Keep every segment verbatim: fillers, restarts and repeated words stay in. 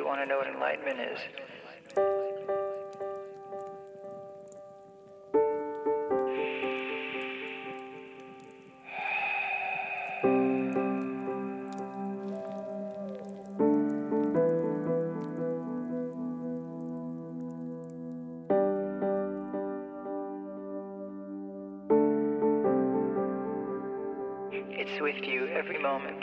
want to know what enlightenment is, it's with you every moment.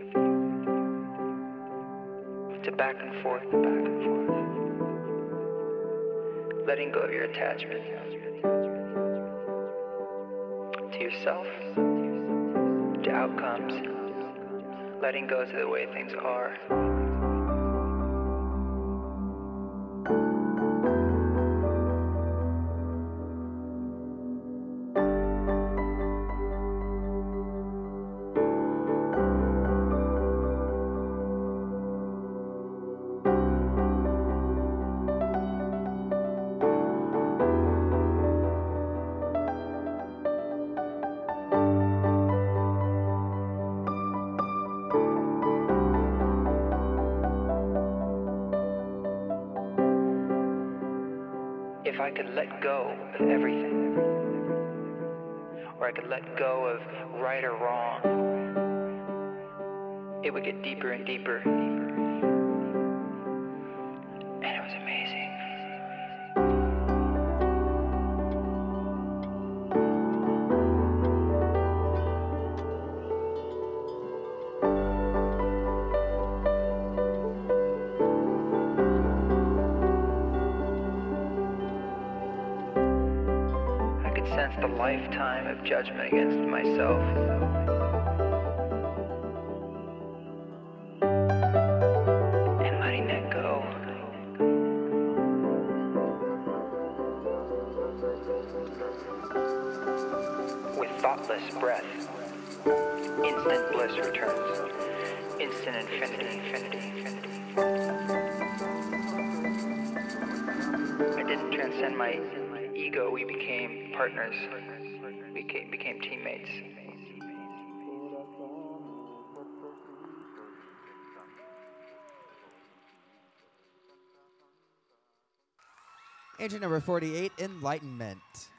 It's a back and forth, back and forth. Letting go of your attachment to yourself, to outcomes, letting go to the way things are. If I could let go of everything, or I could let go of right or wrong, it would get deeper and deeper. And it was amazing. Sense the lifetime of judgment against myself. And letting that go. With thoughtless breath, instant bliss returns. Instant infinity, infinity, infinity. I didn't transcend my ego, we became partners, we became, became teammates. Entry number forty-eight, Enlightenment.